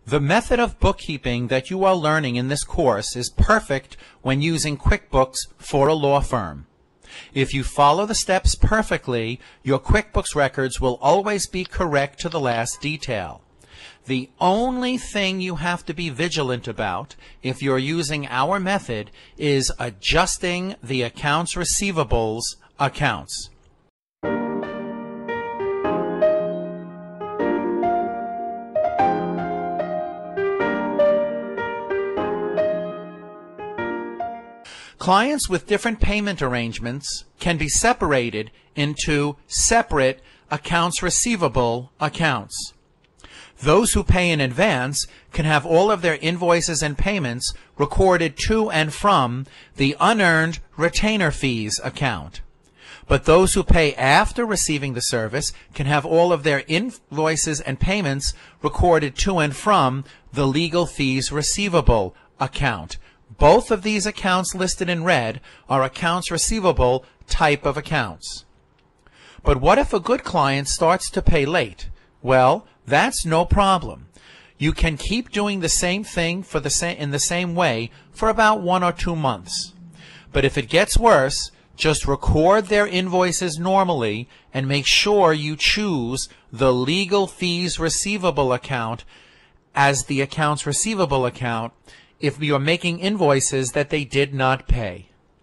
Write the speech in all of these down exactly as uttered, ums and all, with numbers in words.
The method of bookkeeping that you are learning in this course is perfect when using QuickBooks for a law firm. If you follow the steps perfectly, your QuickBooks records will always be correct to the last detail. The only thing you have to be vigilant about if you're using our method is adjusting the accounts receivables accounts. Clients with different payment arrangements can be separated into separate accounts receivable accounts. Those who pay in advance can have all of their invoices and payments recorded to and from the unearned retainer fees account. But those who pay after receiving the service can have all of their invoices and payments recorded to and from the legal fees receivable account. Both of these accounts listed in red are accounts receivable type of accounts. But what if a good client starts to pay late? Well, that's no problem. You can keep doing the same thing for the sa- in the same way for about one or two months. But if it gets worse, just record their invoices normally and make sure you choose the legal fees receivable account as the accounts receivable account if you're making invoices that they did not pay.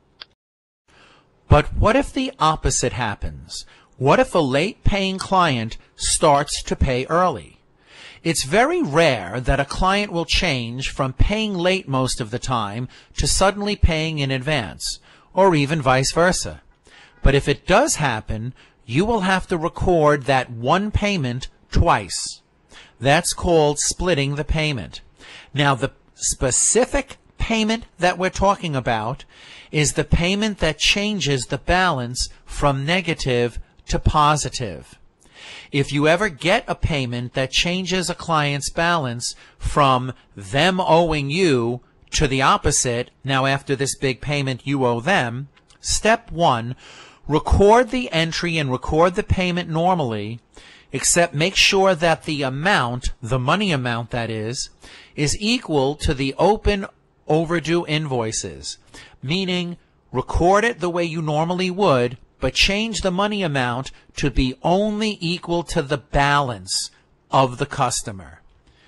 But what if the opposite happens? What if a late paying client starts to pay early? It's very rare that a client will change from paying late most of the time to suddenly paying in advance, or even vice versa. But if it does happen, you will have to record that one payment twice. That's called splitting the payment. Now, the specific payment that we're talking about is the payment that changes the balance from negative to positive. If you ever get a payment that changes a client's balance from them owing you to the opposite, now after this big payment you owe them, step one, record the entry and record the payment normally, except make sure that the amount, the money amount that is, is equal to the open overdue invoices, meaning record it the way you normally would, but change the money amount to be only equal to the balance of the customer.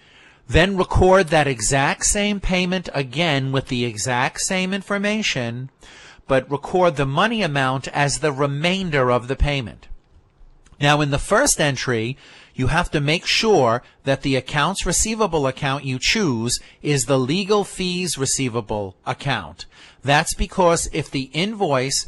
Then record that exact same payment again with the exact same information, but record the money amount as the remainder of the payment. Now, in the first entry, you have to make sure that the accounts receivable account you choose is the legal fees receivable account. That's because if the invoice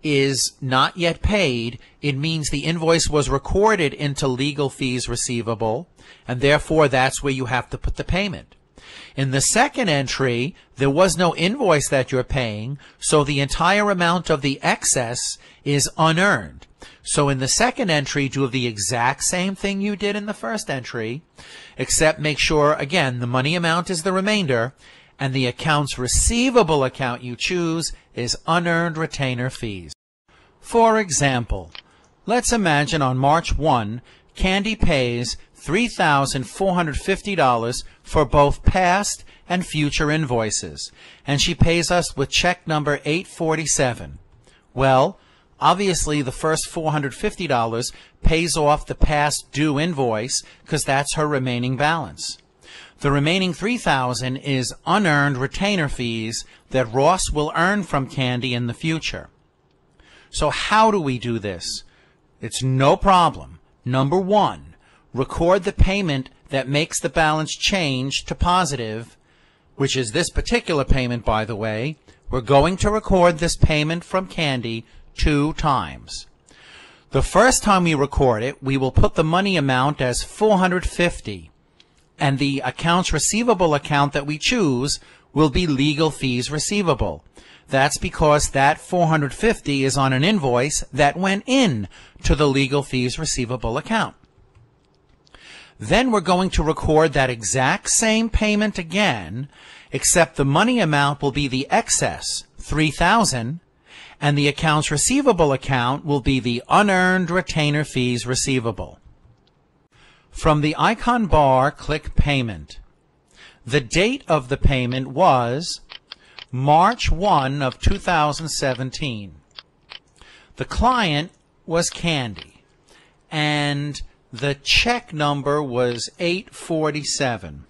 is not yet paid, it means the invoice was recorded into legal fees receivable, and therefore that's where you have to put the payment. In the second entry, there was no invoice that you're paying, so the entire amount of the excess is unearned. So in the second entry, do the exact same thing you did in the first entry, except make sure, again, the money amount is the remainder, and the accounts receivable account you choose is unearned retainer fees. For example, let's imagine on March first, Candy pays three thousand four hundred fifty dollars for both past and future invoices, and she pays us with check number eight forty-seven. Well, obviously the first four hundred fifty dollars pays off the past due invoice because that's her remaining balance. The remaining three thousand dollars is unearned retainer fees that Ross will earn from Candy in the future. So how do we do this? It's no problem. Number one, record the payment that makes the balance change to positive, which is this particular payment, by the way. We're going to record this payment from Candy two times. The first time we record it, we will put the money amount as four hundred fifty dollars, and the accounts receivable account that we choose will be legal fees receivable. That's because that four hundred fifty dollars is on an invoice that went in to the legal fees receivable account. Then we're going to record that exact same payment again, except the money amount will be the excess, three thousand dollars, and the accounts receivable account will be the unearned retainer fees receivable. From the icon bar, click Payment. The date of the payment was March first of two thousand seventeen. The client was Candy, and the check number was eight forty-seven.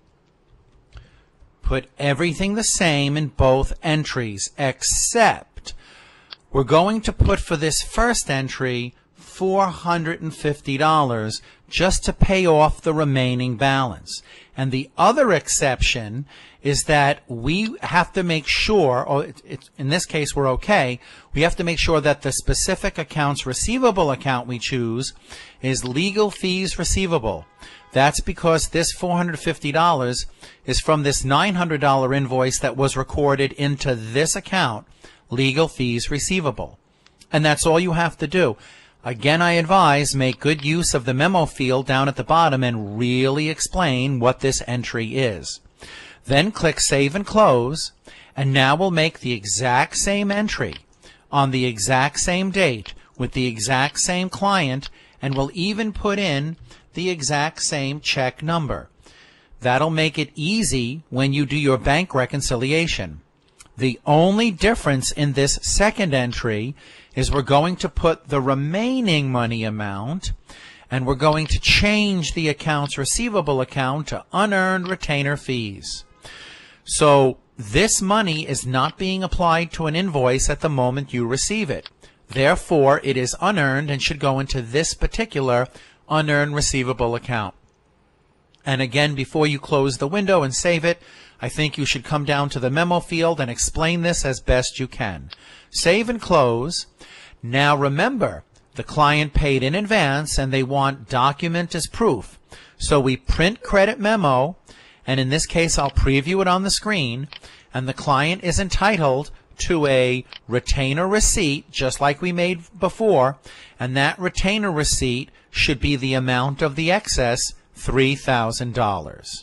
Put everything the same in both entries, except we're going to put for this first entry four hundred fifty dollars just to pay off the remaining balance. And the other exception is that we have to make sure, or it, it, in this case we're okay, we have to make sure that the specific accounts receivable account we choose is legal fees receivable. That's because this four hundred fifty dollars is from this nine hundred dollar invoice that was recorded into this account, legal fees receivable. And that's all you have to do. Again, I advise make good use of the memo field down at the bottom and really explain what this entry is. Then click Save and Close, and now we'll make the exact same entry on the exact same date with the exact same client, and we'll even put in the exact same check number. That'll make it easy when you do your bank reconciliation. The only difference in this second entry is we're going to put the remaining money amount, and we're going to change the accounts receivable account to unearned retainer fees. So this money is not being applied to an invoice at the moment you receive it. Therefore, it is unearned and should go into this particular unearned receivable account. And again, before you close the window and save it, I think you should come down to the memo field and explain this as best you can. Save and close. Now remember, the client paid in advance and they want document as proof. So we print credit memo, and in this case I'll preview it on the screen, and the client is entitled to a retainer receipt just like we made before, and that retainer receipt should be the amount of the excess, three thousand dollars.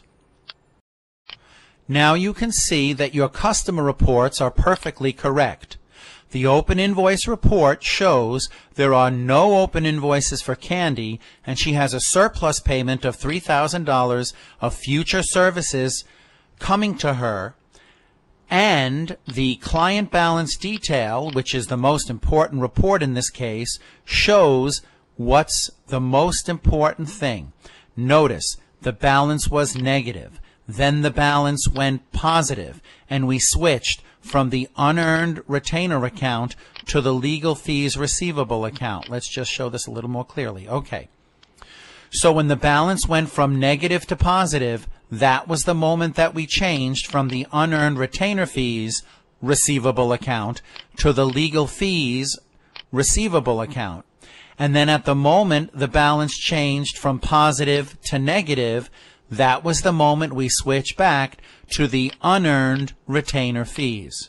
Now you can see that your customer reports are perfectly correct. The open invoice report shows there are no open invoices for Candy, and she has a surplus payment of three thousand dollars of future services coming to her, and the client balance detail, which is the most important report in this case, shows what's the most important thing. Notice the balance was negative. Then the balance went positive, and we switched from the unearned retainer account to the legal fees receivable account. Let's just show this a little more clearly. Okay. So when the balance went from negative to positive, that was the moment that we changed from the unearned retainer fees receivable account to the legal fees receivable account. And then at the moment the balance changed from positive to negative, that was the moment we switched back to the unearned retainer fees.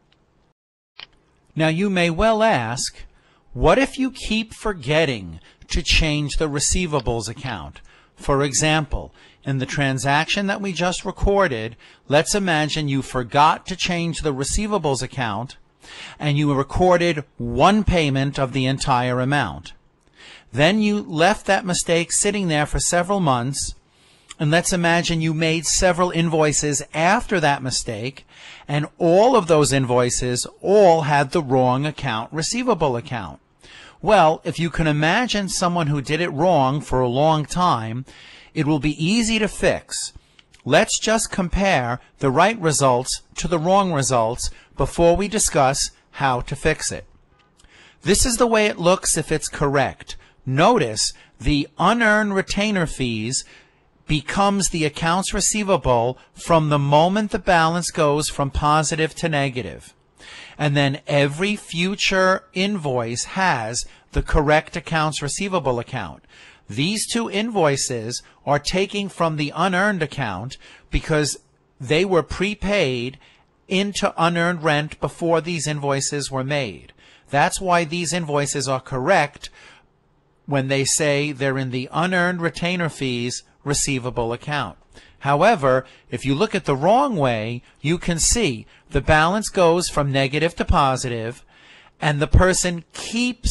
Now you may well ask, what if you keep forgetting to change the receivables account? For example, in the transaction that we just recorded, let's imagine you forgot to change the receivables account and you recorded one payment of the entire amount. Then you left that mistake sitting there for several months, and let's imagine you made several invoices after that mistake, and all of those invoices all had the wrong account receivable account. Well, if you can imagine someone who did it wrong for a long time, it will be easy to fix. Let's just compare the right results to the wrong results before we discuss how to fix it. This is the way it looks if it's correct. Notice the unearned retainer fees becomes the accounts receivable from the moment the balance goes from positive to negative. And then every future invoice has the correct accounts receivable account. These two invoices are taking from the unearned account because they were prepaid into unearned rent before these invoices were made. That's why these invoices are correct when they say they're in the unearned retainer fees receivable account. However, if you look at the wrong way, you can see the balance goes from negative to positive, and the person keeps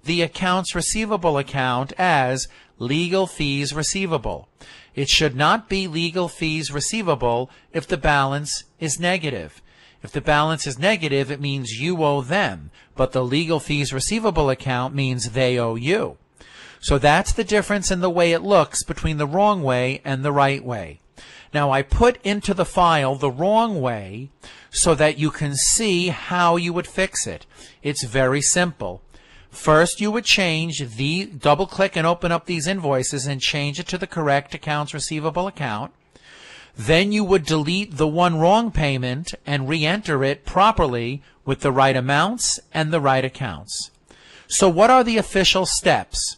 the accounts receivable account as legal fees receivable. It should not be legal fees receivable if the balance is negative. If the balance is negative, it means you owe them, but the legal fees receivable account means they owe you. So that's the difference in the way it looks between the wrong way and the right way. Now I put into the file the wrong way so that you can see how you would fix it. It's very simple. First, you would change the, double click and open up these invoices and change it to the correct accounts receivable account. Then you would delete the one wrong payment and re-enter it properly with the right amounts and the right accounts. So what are the official steps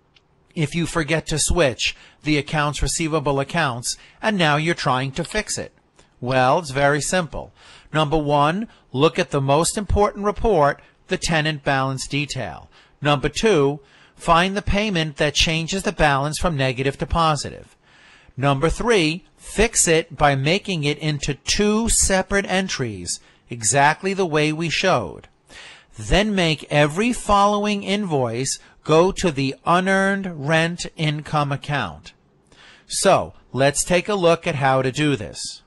if you forget to switch the accounts receivable accounts and now you're trying to fix it? Well, it's very simple. Number one, look at the most important report, the tenant balance detail. Number two, find the payment that changes the balance from negative to positive. Number three, fix it by making it into two separate entries, exactly the way we showed. Then make every following invoice go to the unearned rent income account. So, let's take a look at how to do this.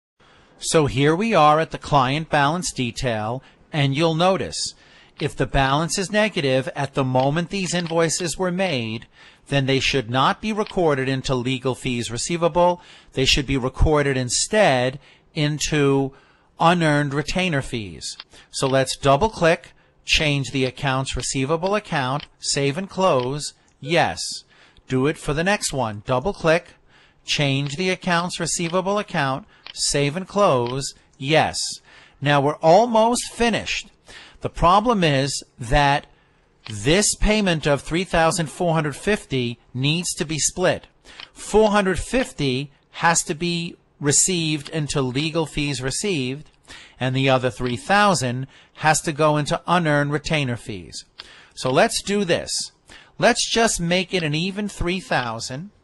So here we are at the client balance detail, and you'll notice if the balance is negative at the moment these invoices were made, then they should not be recorded into legal fees receivable. They should be recorded instead into unearned retainer fees. So let's double click, change the accounts receivable account, save and close, yes. Do it for the next one. Double click, change the accounts receivable account, save and close, yes. Now we're almost finished. The problem is that this payment of three thousand four hundred fifty dollars needs to be split. four hundred fifty dollars has to be received into legal fees received, and the other three thousand dollars has to go into unearned retainer fees. So let's do this. Let's just make it an even three thousand dollars,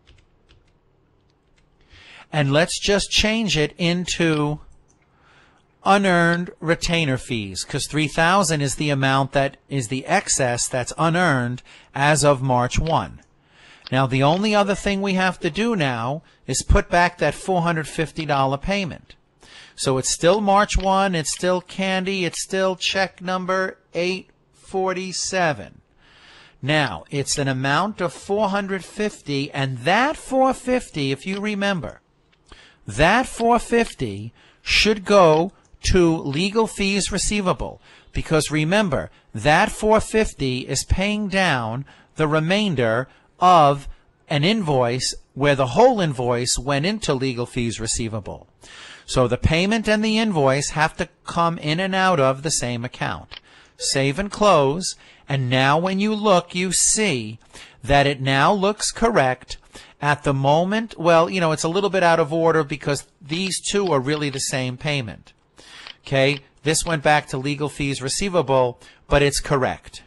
and let's just change it into unearned retainer fees, because three thousand dollars is the amount that is the excess that's unearned as of March first. Now the only other thing we have to do now is put back that four hundred fifty dollar payment. So it's still March first, it's still Candy, it's still check number eight forty-seven. Now it's an amount of four hundred fifty, and that four hundred fifty, if you remember, that four hundred fifty should go to legal fees receivable, because remember, that four hundred fifty is paying down the remainder of an invoice where the whole invoice went into legal fees receivable. So the payment and the invoice have to come in and out of the same account. Save and close, and now when you look, you see that it now looks correct. At the moment, well, you know, it's a little bit out of order because these two are really the same payment. Okay, this went back to legal fees receivable, but it's correct.